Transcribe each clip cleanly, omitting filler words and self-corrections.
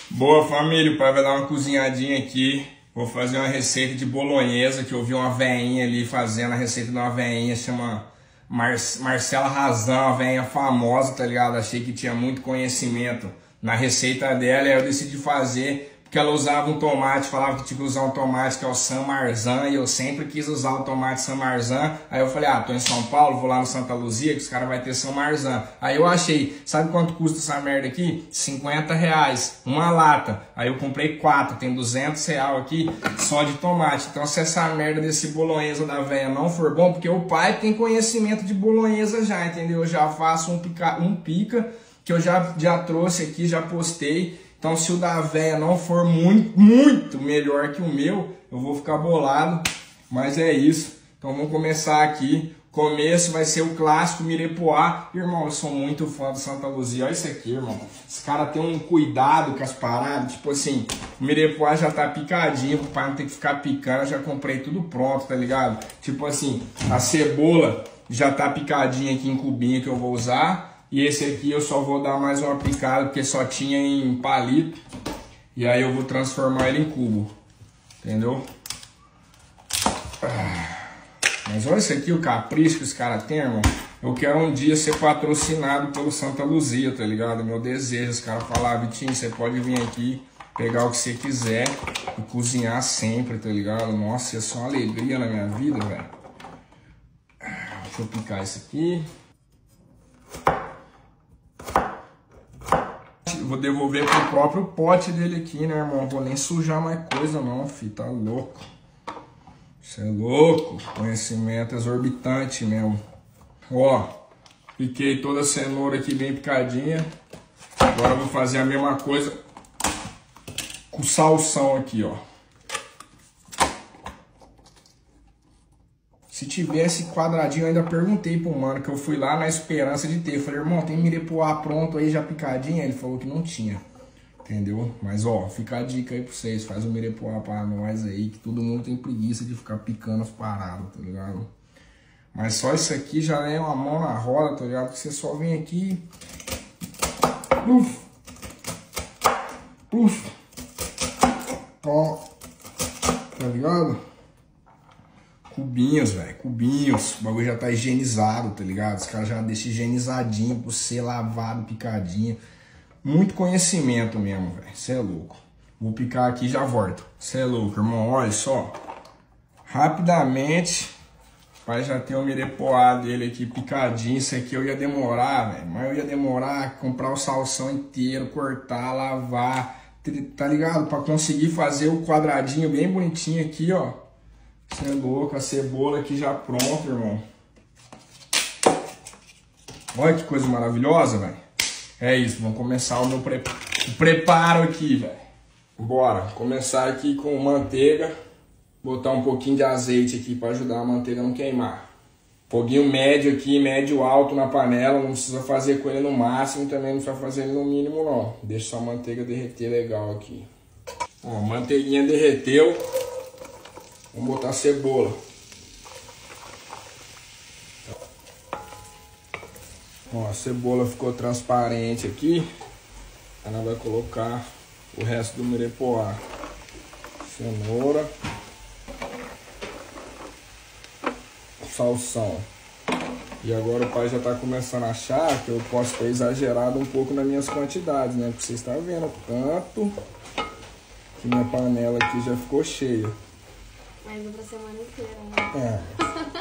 Boa, família, o pai vai dar uma cozinhadinha aqui. Vou fazer uma receita de bolonhesa, que eu vi uma veinha ali fazendo a receita de uma veinha, chama Marcela Razão, uma veinha famosa, tá ligado? Achei que tinha muito conhecimento na receita dela e aí eu decidi fazer, porque ela usava um tomate, falava que tinha que usar um tomate que é o San Marzan, e eu sempre quis usar o tomate San Marzan. Aí eu falei, tô em São Paulo, vou lá no Santa Luzia, que os caras vão ter San Marzan. Aí eu achei, sabe quanto custa essa merda aqui? R$50, uma lata. Aí eu comprei 4, tem R$200 aqui só de tomate. Então se essa merda desse bolonhesa da véia não for bom, porque o pai tem conhecimento de bolonhesa já, entendeu? Eu já faço um pica que eu já trouxe aqui, já postei. Então se o da véia não for muito melhor que o meu, eu vou ficar bolado. Mas é isso. Então vamos começar aqui. Começo vai ser o clássico Mirepoix. Irmão, eu sou muito fã do Santa Luzia. Olha isso aqui, irmão. Esse cara tem um cuidado com as paradas. Tipo assim, o Mirepoix já tá picadinho, pro pai não ter que ficar picando. Eu já comprei tudo pronto, tá ligado? Tipo assim, a cebola já tá picadinha aqui em cubinho que eu vou usar. E esse aqui eu só vou dar mais uma picada, porque só tinha em palito. E aí eu vou transformar ele em cubo. Entendeu? Mas olha isso aqui, o capricho que os caras têm, irmão. Eu quero um dia ser patrocinado pelo Santa Luzia, tá ligado? Meu desejo. Os caras falaram, Vitinho, você pode vir aqui, pegar o que você quiser e cozinhar sempre, tá ligado? Nossa, ia ser uma alegria na minha vida, velho. Deixa eu picar isso aqui. Vou devolver pro próprio pote dele aqui, né, irmão? Vou nem sujar mais coisa não, filho. Tá louco. Isso é louco. Conhecimento exorbitante mesmo. Ó, piquei toda a cenoura aqui bem picadinha. Agora eu vou fazer a mesma coisa com salsão aqui, ó. Se tivesse quadradinho, eu ainda perguntei pro mano, que eu fui lá na esperança de ter. Eu falei, irmão, tem Mirepoix pronto aí já picadinho? Ele falou que não tinha, entendeu? Mas ó, fica a dica aí pra vocês, faz um Mirepoix pra nós aí, que todo mundo tem preguiça de ficar picando as paradas, tá ligado? Mas só isso aqui já é uma mão na roda, tá ligado? Que você só vem aqui, ó, tá ligado? Cubinhos, velho, cubinhos. O bagulho já tá higienizado, tá ligado? Os caras já deixam higienizadinho pra ser lavado, picadinho. Muito conhecimento mesmo, velho. Cê é louco. Vou picar aqui e já volto. Cê é louco, irmão. Olha só. Rapidamente. O pai já tem o Mirepoix dele aqui picadinho. Isso aqui eu ia demorar, velho. Mas eu ia demorar comprar o salsão inteiro, cortar, lavar. Tá ligado? Pra conseguir fazer o quadradinho bem bonitinho aqui, ó. Você é louco, a cebola aqui já pronta, irmão. Olha que coisa maravilhosa, velho. É isso, vamos começar o meu preparo aqui, velho. Bora, começar aqui com manteiga. Botar um pouquinho de azeite aqui para ajudar a manteiga a não queimar. Foguinho médio aqui, médio alto na panela. Não precisa fazer com ele no máximo, também não precisa fazer ele no mínimo, não. Deixa só a manteiga derreter legal aqui. Ó, a manteiguinha derreteu. Vamos botar a cebola. Ó, a cebola ficou transparente aqui. Aí nós vamos colocar o resto do Mirepoix. Cenoura. Salsão. E agora o pai já tá começando a achar que eu posso ter exagerado um pouco nas minhas quantidades, né? Porque vocês estão vendo tanto que minha panela aqui já ficou cheia. Mas pra semana inteira, né?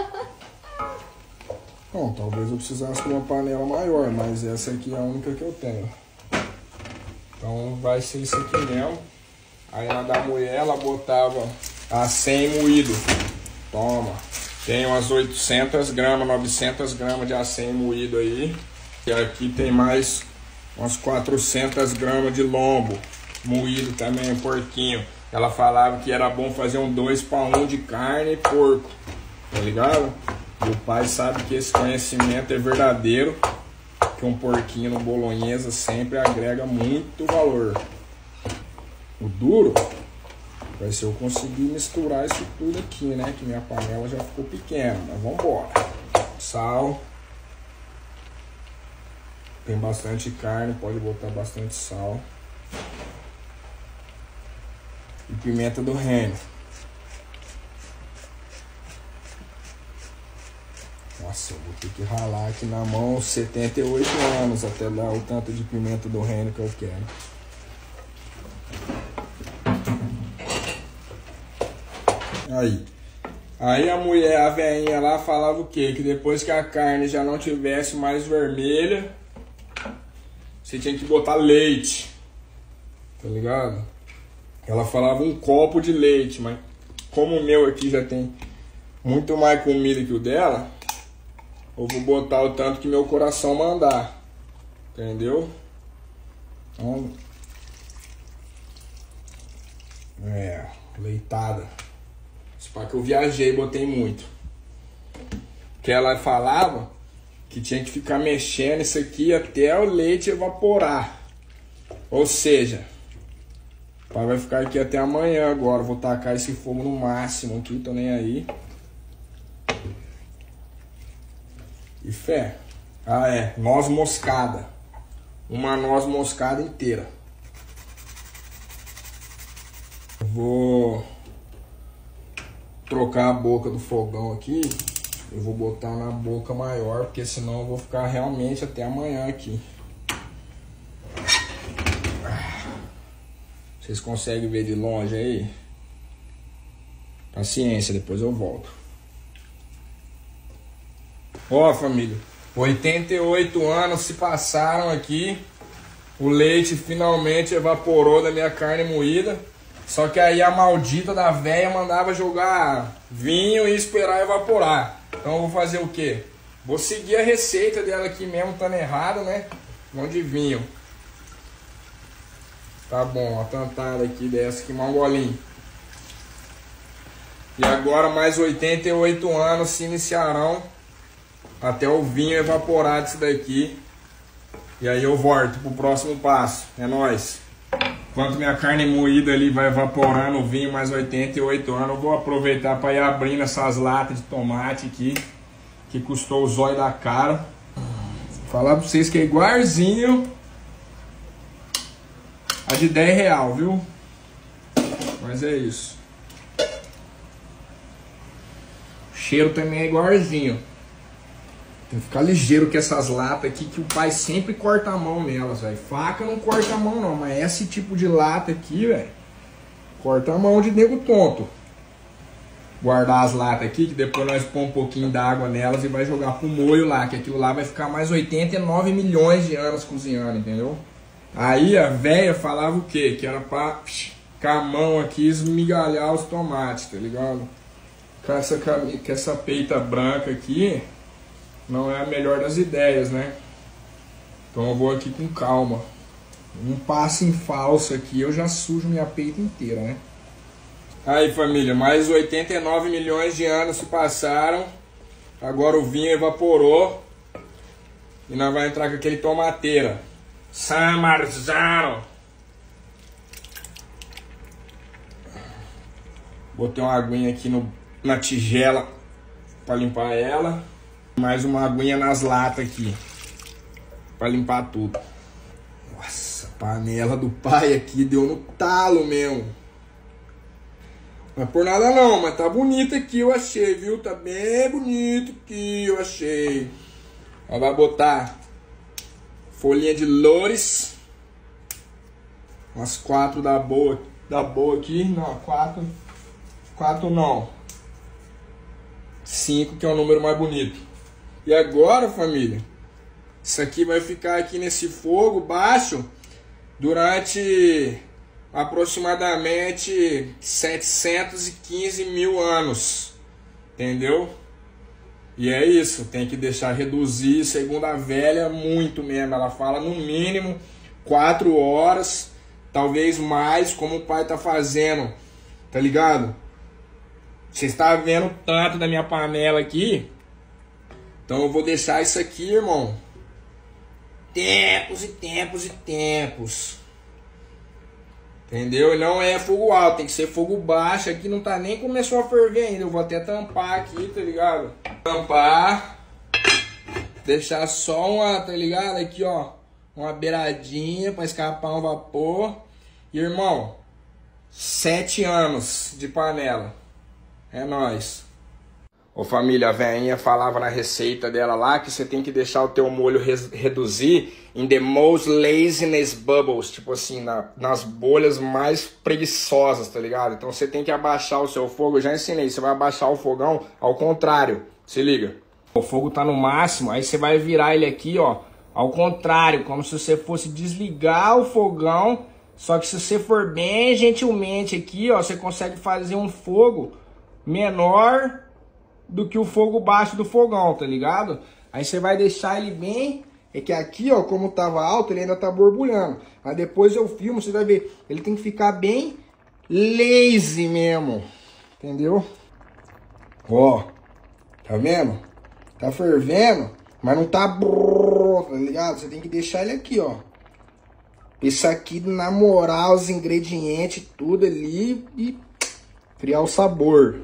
Bom, talvez eu precisasse de uma panela maior, mas essa aqui é a única que eu tenho. Então vai ser isso aqui mesmo. Aí na da mulher ela botava acém moído. Toma. Tem umas 800 gramas, 900 gramas de acém moído aí. E aqui tem mais umas 400 gramas de lombo moído também, porquinho. Ela falava que era bom fazer um 2 para 1 de carne e porco, tá ligado? E o pai sabe que esse conhecimento é verdadeiro, que um porquinho no bolonhesa sempre agrega muito valor. O duro vai ser eu conseguir misturar isso tudo aqui, né? Que minha panela já ficou pequena, mas vambora. Sal. Tem bastante carne, pode botar bastante sal. e pimenta do reino. Nossa, eu vou ter que ralar aqui na mão 78 anos até dar o tanto de pimenta do reino que eu quero. Aí a mulher, a velhinha lá, falava o quê? Que depois que a carne já não tivesse mais vermelha, você tinha que botar leite. Tá ligado? Ela falava um copo de leite, mas como o meu aqui já tem muito mais comida que o dela, eu vou botar o tanto que meu coração mandar. Entendeu? Então, leitada. Isso para que eu viajei e botei muito. Que ela falava que tinha que ficar mexendo isso aqui até o leite evaporar. Ou seja, o pai vai ficar aqui até amanhã agora. Vou tacar esse fogo no máximo aqui, tô nem aí. E fé. Noz moscada. Uma noz moscada inteira. Vou trocar a boca do fogão aqui. Eu vou botar na boca maior, porque senão eu vou ficar realmente até amanhã aqui. Vocês conseguem ver de longe aí? Paciência, depois eu volto. Ó, família, 88 anos se passaram aqui. O leite finalmente evaporou da minha carne moída. Só que aí a maldita da véia mandava jogar vinho e esperar evaporar. Então eu vou fazer o quê? Vou seguir a receita dela aqui mesmo, estando errado, né? Vamos de vinho. Tá bom, uma tantada aqui dessa aqui, mais um golinho. E agora mais 88 anos se iniciarão até o vinho evaporar disso daqui. E aí eu volto pro próximo passo. É nóis. Enquanto minha carne moída ali vai evaporando o vinho, mais 88 anos, eu vou aproveitar para ir abrindo essas latas de tomate aqui, que custou o zóio da cara. Vou falar para vocês que é igualzinho a de R$10, viu? Mas é isso. O cheiro também é igualzinho. Tem que ficar ligeiro com essas latas aqui, que o pai sempre corta a mão nelas, velho. Faca não corta a mão não, mas esse tipo de lata aqui, velho, corta a mão de nego tonto. Guardar as latas aqui, que depois nós põe um pouquinho d'água nelas e vai jogar pro molho lá, que aquilo lá vai ficar mais 89 milhões de anos cozinhando, entendeu? Aí a véia falava o quê? Que era pra com a mão aqui esmigalhar os tomates, tá ligado? Com essa peita branca aqui não é a melhor das ideias, né? Então eu vou aqui com calma. Um passo em falso aqui, eu já sujo minha peita inteira, né? Aí, família, mais 89 milhões de anos se passaram. Agora o vinho evaporou. E nós vamos entrar com aquele tomateira. San Marzano. Botei uma aguinha aqui na tigela para limpar ela. Mais uma aguinha nas latas aqui para limpar tudo. Nossa, a panela do pai aqui deu no talo mesmo. Não é por nada não, mas tá bonito aqui, eu achei, viu? Tá bem bonito aqui, eu achei. Ela vai botar folhinha de loures. Umas 4 da boa aqui. Não, 4 não. 5, que é o número mais bonito. E agora, família, isso aqui vai ficar aqui nesse fogo baixo durante aproximadamente 715 mil anos, entendeu? E é isso, tem que deixar reduzir, segundo a velha, muito mesmo. Ela fala no mínimo 4 horas, talvez mais, como o pai tá fazendo, tá ligado? Você está vendo o tanto da minha panela aqui? Então eu vou deixar isso aqui, irmão, tempos e tempos e tempos. Entendeu? Não é fogo alto, tem que ser fogo baixo. Aqui não tá nem começou a ferver ainda. Eu vou até tampar aqui, tá ligado? Tampar. Deixar só uma, tá ligado? Aqui, ó, uma beiradinha pra escapar um vapor. E, irmão, 7 anos de panela. É nóis. Ô família, a velhinha falava na receita dela lá que você tem que deixar o teu molho reduzir in the most laziness bubbles, tipo assim, nas bolhas mais preguiçosas, tá ligado? Então você tem que abaixar o seu fogo, eu já ensinei, você vai abaixar o fogão ao contrário, se liga. O fogo tá no máximo, aí você vai virar ele aqui, ó, ao contrário, como se você fosse desligar o fogão, só que se você for bem gentilmente aqui, ó, você consegue fazer um fogo menor do que o fogo baixo do fogão, tá ligado? Aí você vai deixar ele bem... É que aqui, ó, como tava alto, ele ainda tá borbulhando. Aí depois eu filmo, você vai ver. Ele tem que ficar bem lazy mesmo. Entendeu? Ó, tá vendo? Tá fervendo, mas não tá... Tá ligado? Você tem que deixar ele aqui, ó. Isso aqui namorar os ingredientes, tudo ali e criar o sabor.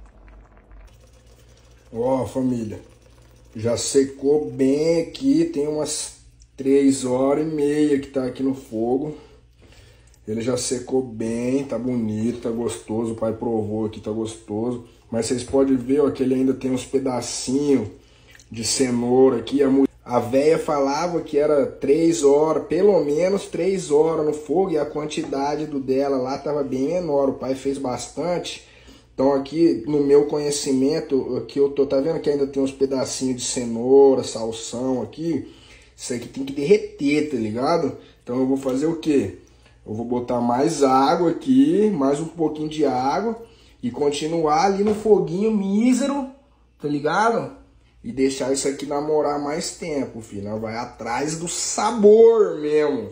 Ó, família, já secou bem aqui, tem umas 3h30 que tá aqui no fogo. Ele já secou bem, tá bonito, tá gostoso, o pai provou aqui, tá gostoso. Mas vocês podem ver, ó, que ele ainda tem uns pedacinhos de cenoura aqui. A véia falava que era 3 horas, pelo menos 3 horas no fogo, e a quantidade do dela lá tava bem menor, o pai fez bastante. Então aqui no meu conhecimento, aqui eu tô, tá vendo que ainda tem uns pedacinhos de cenoura, salsão aqui? Isso aqui tem que derreter, tá ligado? Então eu vou fazer o quê? Eu vou botar mais água aqui, mais um pouquinho de água e continuar ali no foguinho mísero, tá ligado? E deixar isso aqui namorar mais tempo, filho. Nós vai atrás do sabor mesmo.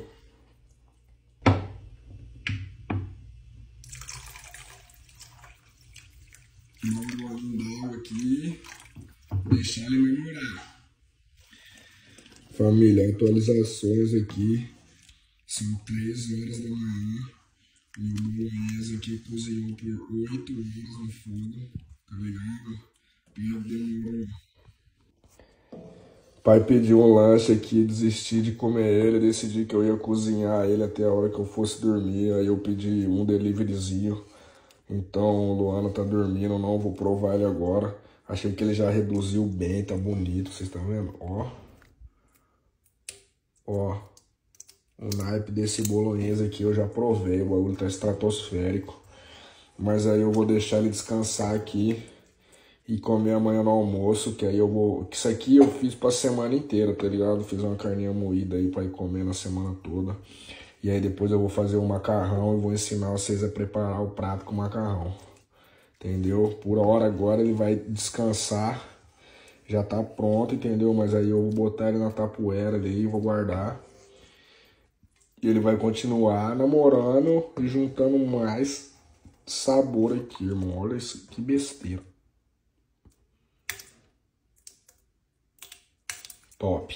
Um golinho d'água aqui, deixar ele namorar. Família, atualizações aqui. São 3 horas da manhã. E o bolonhesa aqui cozinhou por 8 horas no fogo. Tá ligado? E demorou. Pai pediu um lanche aqui, desisti de comer ele, decidi que eu ia cozinhar ele até a hora que eu fosse dormir. Aí eu pedi um deliveryzinho. Então o Luano tá dormindo, não vou provar ele agora. Achei que ele já reduziu bem, tá bonito, vocês estão vendo? Ó. Ó. O naipe desse bolonhesa aqui eu já provei, o bagulho tá estratosférico. Mas aí eu vou deixar ele descansar aqui e comer amanhã no almoço, que aí eu vou... Isso aqui eu fiz pra semana inteira, tá ligado? Fiz uma carninha moída aí pra ir comer na semana toda. E aí depois eu vou fazer o macarrão e vou ensinar vocês a preparar o prato com macarrão. Entendeu? Por hora agora ele vai descansar. Já tá pronto, entendeu? Mas aí eu vou botar ele na tapoeira ali e vou guardar. E ele vai continuar namorando e juntando mais sabor aqui, irmão. Olha isso, que besteira. Top.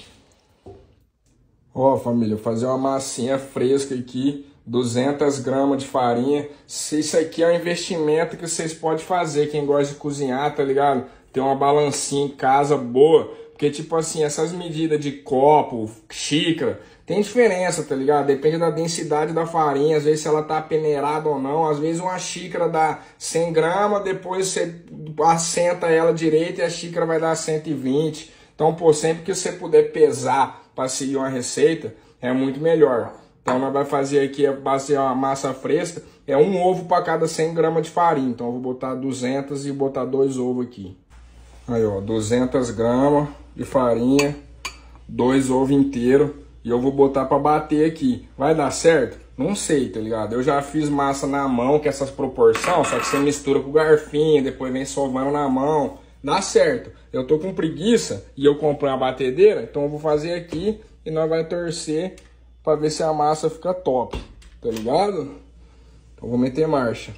Ó, família, fazer uma massinha fresca aqui, 200 gramas de farinha. Isso aqui é um investimento que vocês podem fazer, quem gosta de cozinhar, tá ligado? Ter uma balancinha em casa boa, porque tipo assim, essas medidas de copo, xícara, tem diferença, tá ligado? Depende da densidade da farinha, às vezes se ela tá peneirada ou não, às vezes uma xícara dá 100 gramas, depois você assenta ela direito e a xícara vai dar 120. Então, pô, sempre que você puder pesar para seguir uma receita, é muito melhor. Então, nós vamos fazer aqui, fazer uma massa fresca, é um ovo para cada 100 gramas de farinha. Então, eu vou botar 200 e botar 2 ovos aqui. Aí, ó, 200 gramas de farinha, 2 ovos inteiros. E eu vou botar para bater aqui. Vai dar certo? Não sei, tá ligado? Eu já fiz massa na mão, com essas proporções, só que você mistura com o garfinho, depois vem sovando na mão. Dá certo. Eu tô com preguiça e eu comprei uma batedeira, então eu vou fazer aqui e nós vai torcer para ver se a massa fica top, tá ligado? Então vou meter marcha.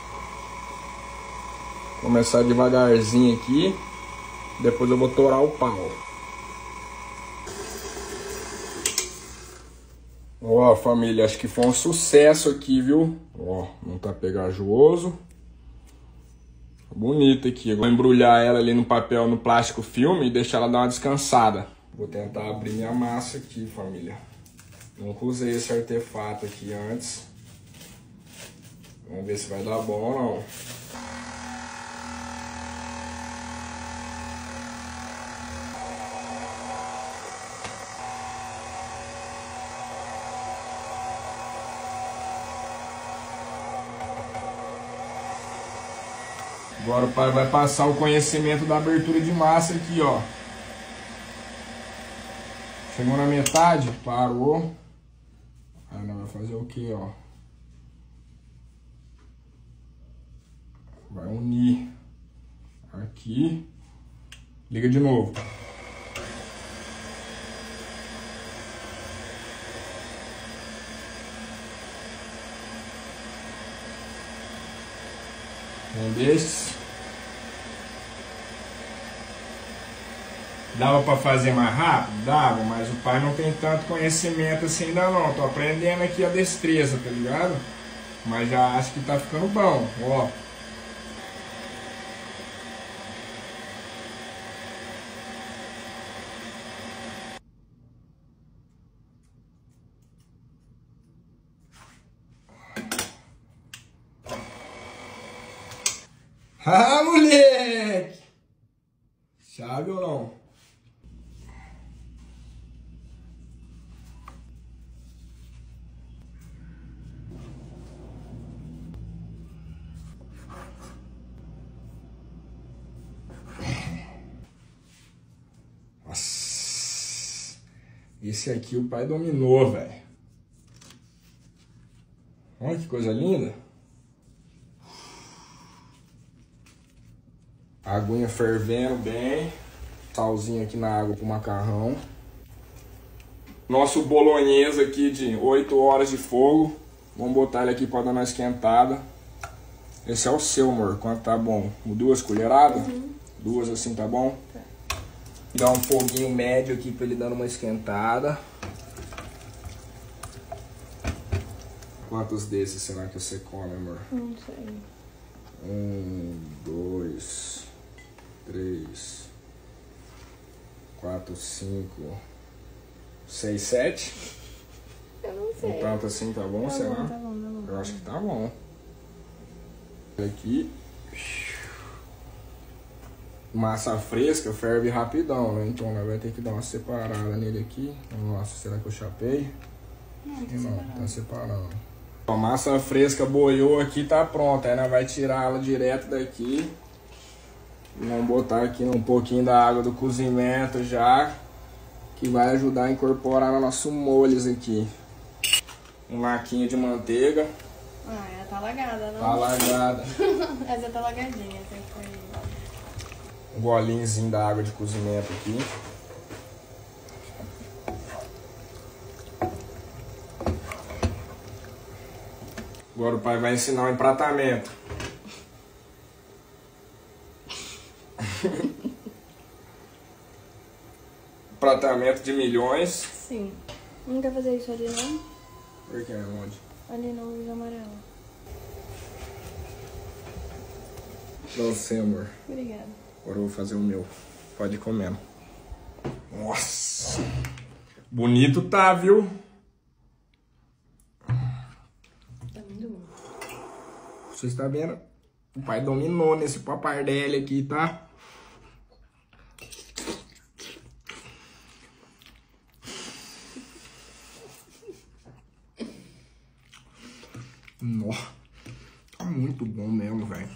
Começar devagarzinho aqui, depois eu vou torar o pau. Ó, família, acho que foi um sucesso aqui, viu? Ó, não tá pegajoso. Bonita aqui. Eu vou embrulhar ela ali no papel, no plástico filme e deixar ela dar uma descansada. Vou tentar abrir minha massa aqui, família. Nunca usei esse artefato aqui antes. Vamos ver se vai dar bom ou não. Agora o pai vai passar o conhecimento da abertura de massa aqui, ó. Chegou na metade, parou. Aí nós vamos fazer o que, ó? Vai unir aqui. Liga de novo. Um desses. Dava pra fazer mais rápido? Dava, mas o pai não tem tanto conhecimento assim ainda não. Tô aprendendo aqui a destreza, tá ligado? Mas já acho que tá ficando bom, ó. Ah, moleque! Sabe ou não? Nossa! Esse aqui o pai dominou, velho. Olha que coisa linda. A aguinha fervendo bem. Salzinho aqui na água pro macarrão. Nosso bolonhesa aqui de 8 horas de fogo. Vamos botar ele aqui pra dar uma esquentada. Esse é o seu, amor. Quanto tá bom? 2 colheradas? Uhum. 2 assim tá bom? Tá. Dá um foguinho médio aqui pra ele dando uma esquentada. Quantos desses será que você come, amor? Não sei. 1, 2, 3, 4, 5, 6, 7. Eu não sei. Um tanto assim tá bom, será? Tá bom, tá bom. Eu acho que tá bom. Aqui. Massa fresca ferve rapidão, né? Então nós vamos ter que dar uma separada nele aqui. Nossa, será que eu chapei? Não, tá separando. A massa fresca boiou aqui, tá pronta. Aí nós vamos tirar ela direto daqui. E vamos botar aqui um pouquinho da água do cozimento já. Que vai ajudar a incorporar no nosso molhos aqui. Um laquinho de manteiga. Ah, ela tá alagada, não? Tá alagada. Essa tá alagadinha, essa foi... Um golinhozinho da água de cozimento aqui. Agora o pai vai ensinar o empratamento. Empratamento de milhões. Sim. Não quer fazer isso ali, não? Por que? Onde? Ali no luz amarela. Pra você, amor. Obrigada. Agora eu vou fazer o meu. Pode ir comendo. Nossa! Bonito tá, viu? Tá muito bom. Você está vendo? O pai dominou nesse papardelli aqui, tá? Nossa! Tá muito bom mesmo, velho.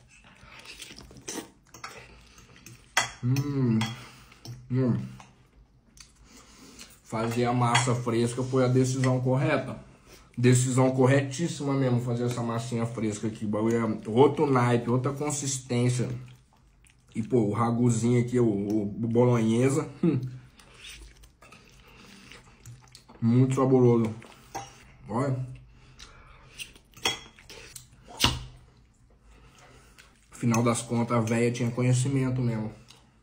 Fazer a massa fresca foi a decisão correta. Decisão corretíssima mesmo, fazer essa massinha fresca aqui. Outro naipe, outra consistência. E pô, o raguzinho aqui, o bolonhesa. Muito saboroso. Olha. Afinal das contas, a véia tinha conhecimento mesmo.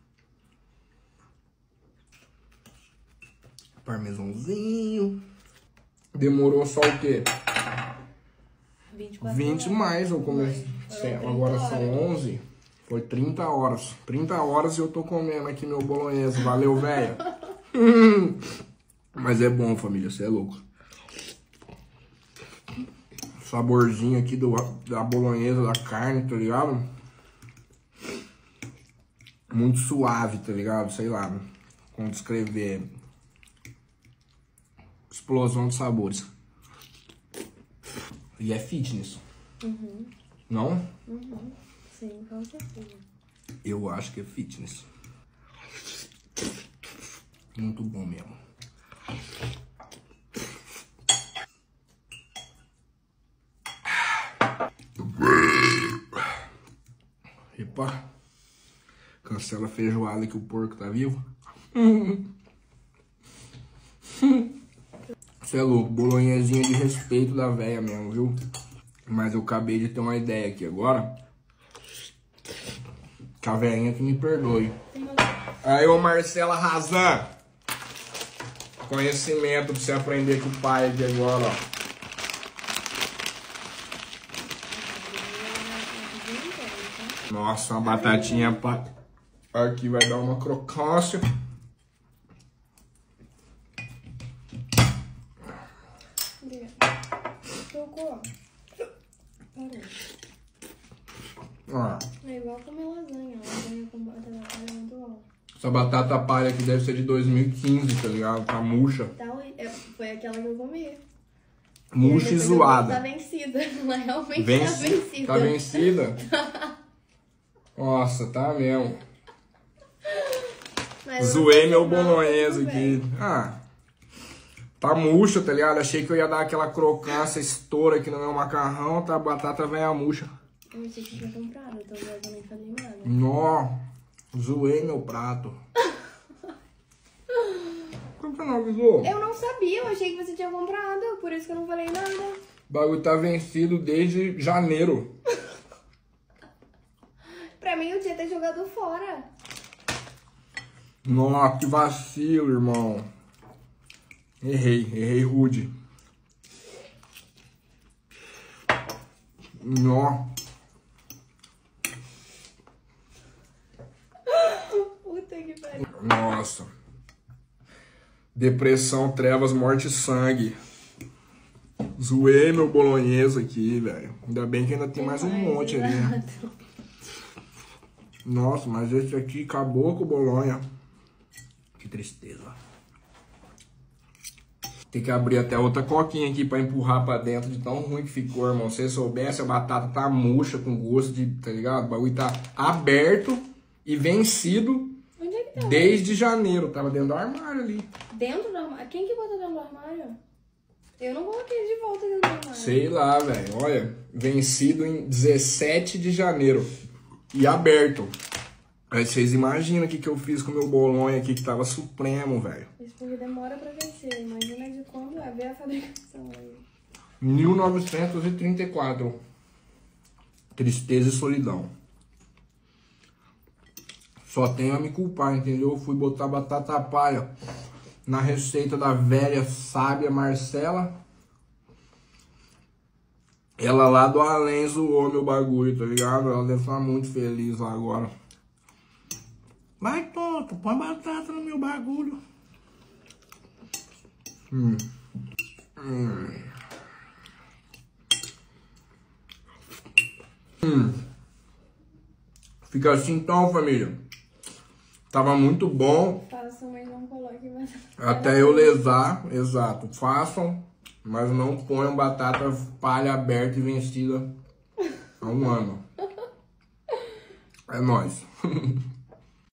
Parmesãozinho. Demorou só o quê? 24 20 horas. Mais. Eu comecei. Agora são 11. Foi 30 horas. 30 horas e eu tô comendo aqui meu bolonhesa. Valeu, velho. Mas é bom, família. Você é louco. saborzinho aqui da bolonhesa, da carne, tá ligado? Muito suave, tá ligado? Sei lá como descrever. Explosão de sabores. E é fitness. Uhum. Não? Uhum. Sim, com certeza. Eu acho que é fitness. Muito bom mesmo. Epa. Cancela a feijoada que o porco tá vivo. Você é louco, bolonhesinha de respeito da véia mesmo, viu? Mas eu acabei de ter uma ideia aqui agora. Que a velhinha que me perdoe. Aí, ô Marcela Razan. Conhecimento pra você aprender com o pai aqui agora, ó. Nossa, uma batatinha aqui vai dar uma crocância. Trocou. Parou. Ó. É igual comer lasanha. Lasanha com batata palha é muito bom. Essa batata palha aqui deve ser de 2015, tá ligado? Tá murcha. Tá, foi aquela que eu comi. Murcha e zoada. Tá vencida. Ela realmente tá Vence... vencida. Tá vencida? Nossa, tá mesmo. Zoei meu bolonhesa aqui. Ah, tá murcha, tá ligado? Achei que eu ia dar aquela crocância, estoura aqui no meu macarrão, tá? A batata vem a murcha. Eu achei que tinha comprado, então eu nem falei nada. Nó, zoei meu prato. Como que não avisou? Eu não sabia, eu achei que você tinha comprado, por isso que eu não falei nada. O bagulho tá vencido desde janeiro. Pra mim, eu tinha até jogado fora. Nossa, que vacilo, irmão. Errei rude. Nó. Puta que pariu. Nossa. Depressão, trevas, morte e sangue. Zoei meu bolonhesa aqui, velho. Ainda bem que ainda tem mais um monte ali, né? Nossa, mas esse aqui acabou com o bolonha. Que tristeza. Tem que abrir até outra coquinha aqui pra empurrar pra dentro de tão ruim que ficou, irmão. Se você soubesse, a batata tá murcha, com gosto de, tá ligado? O bagulho tá aberto e vencido. Onde é que tá? Desde janeiro. Tava dentro do armário ali. Dentro do armário? Quem que botou dentro do armário? Eu não coloquei de volta dentro do armário. Sei lá, velho. Olha, vencido em 17 de janeiro. E aberto. Aí vocês imaginam o que eu fiz com o meu bolonha aqui, que tava supremo, velho. Isso porque demora pra vencer. Imagina de quando é ver a fabricação aí. 1934. Tristeza e solidão. Só tenho a me culpar, entendeu? Eu fui botar batata palha na receita da velha sábia Marcela. Ela lá do além zoou meu bagulho, tá ligado? Ela deve estar muito feliz lá agora. Vai, tonto, põe batata no meu bagulho. Fica assim então, família. Tava muito bom. Façam, mas não coloquem batata. Até eu lesar, exato. Façam, mas não ponham batata palha aberta e vencida há um ano. É nóis.